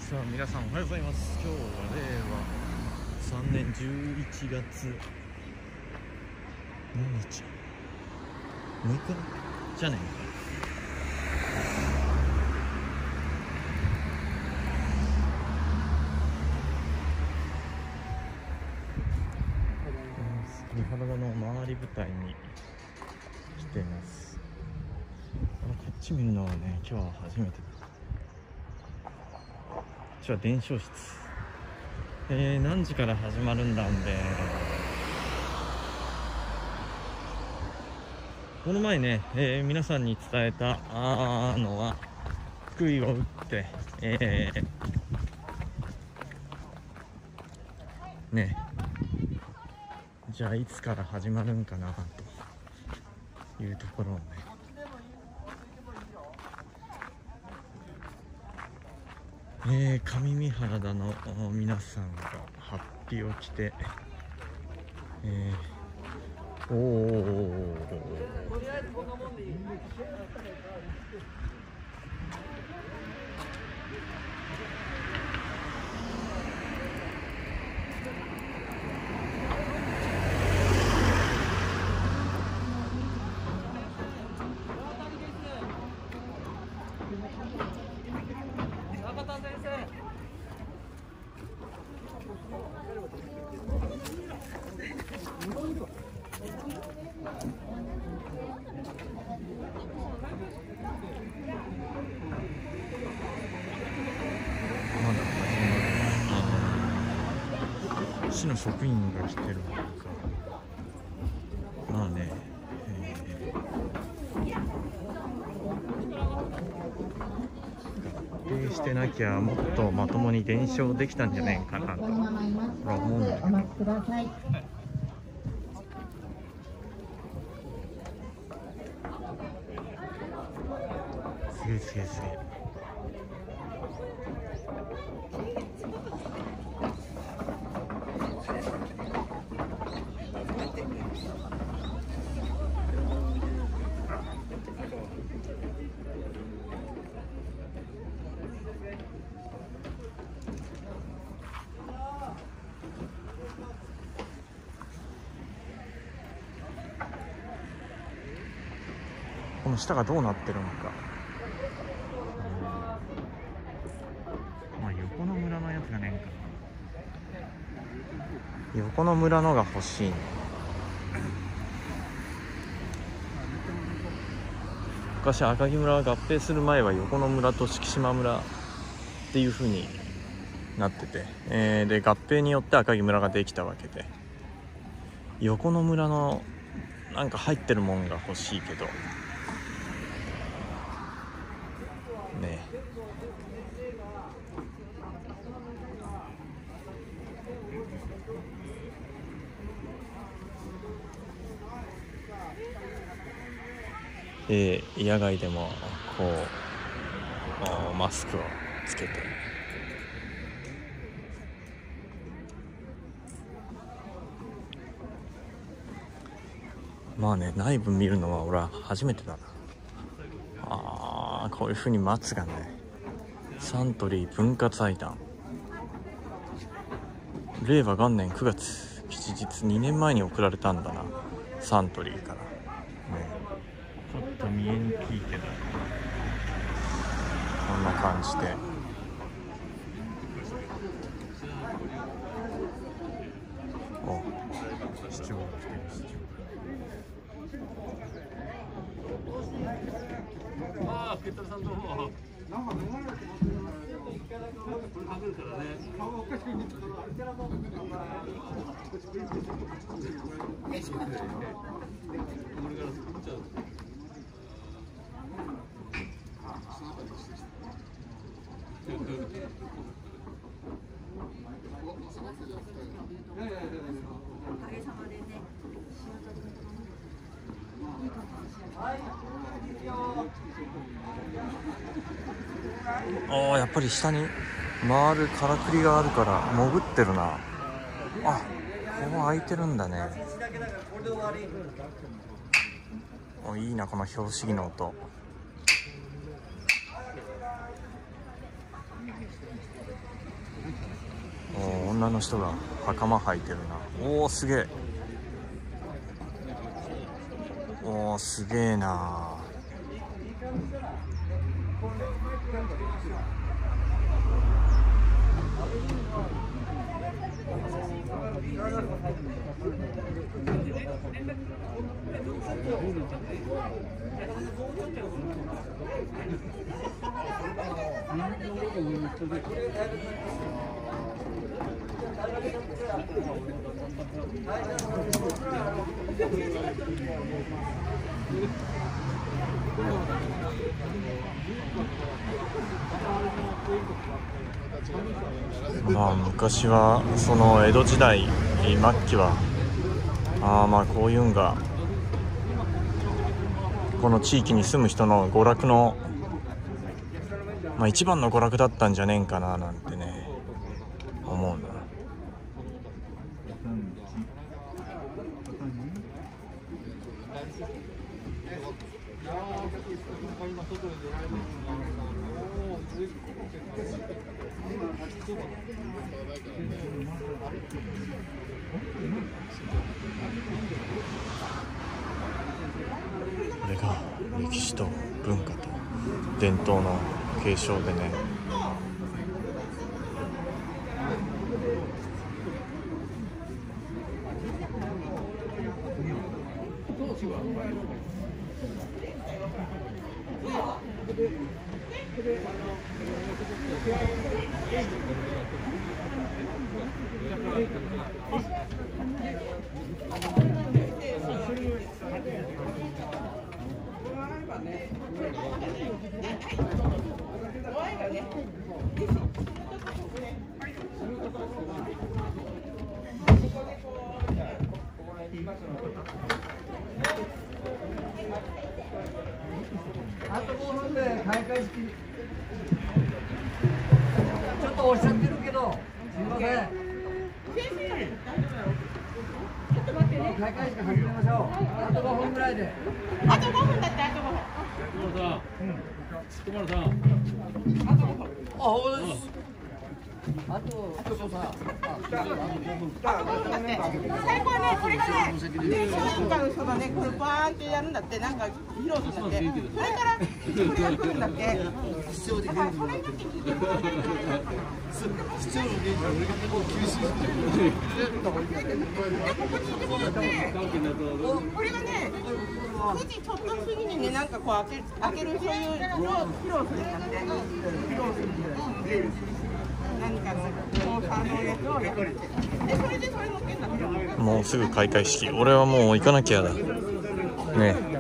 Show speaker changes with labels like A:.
A: さあ皆さんおはようございます。今日は令和3年11月何日6日じゃねえか。三原田の回り舞台に来ています。こっち見るのはね今日は初めてだ。こっちは伝承室。何時から始まるんだんで、この前ね、皆さんに伝えたのは杭を打って、ね、じゃあいつから始まるんかなというところをね、上三原田の皆さんがハッピーを着て、とりあえずこんなもんでいい。中田先生。市の職員が来てるんだけど、まあね、合併してなきゃもっとまともに伝承できたんじゃないかなと思うんだけど。すげえすげえすげえ。この下がどうなってるのか。まあ横の村のやつがねえんかな。横の村のが欲しいね。昔赤城村は合併する前は横の村と敷島村っていう風になってて、で合併によって赤城村ができたわけで、横の村のなんか入ってるもんが欲しいけどね。野外でもこうマスクをつけて、まあね、内部見るのは俺は初めてだな。こういう風に松がね、サントリー文化財団令和元年9月吉日、2年前に送られたんだな、サントリーからね。ちょっと見えにくいけどこんな感じで、市長が来てる。市長ケッタルさんどうも。なんか流れてますね。これかけるからね。顔おかしいね。やっぱり下に回るからくりがあるから潜ってるな。ここ開いてるんだね。いいなこの拍子木の音。 の人が袴履いてるな。おおすげえ。おおすげえな。まあ昔はその江戸時代末期はまあこういうんがこの地域に住む人の娯楽の、まあ、一番の娯楽だったんじゃねえんかななんてね思うな。これが歴史と文化と伝統の継承でね、
B: あと5分で開会式ちょっとおっしゃってるけどすみません。開会式始めましょう。あと5分ぐらいで。
C: あと5分だって、あと5分。
B: 小丸さん。あと5分。あ、ほうです。あとさ。
C: 最後はね、これがね、なんか嘘だね、これバーンってやるんだって、なんか披露するんだって。それからこれが来るんだって。だからそれだけ聞いてる。
B: 市長の現地は俺がもう厳しい。
C: これがね、9時ちょっと過ぎにね、なんかこう開けるそういうのを披露するんだって。披露する。何かのやつをやる。で、それでそれ乗ってんだって。
A: もうすぐ開会式。俺はもう行かなきゃだね。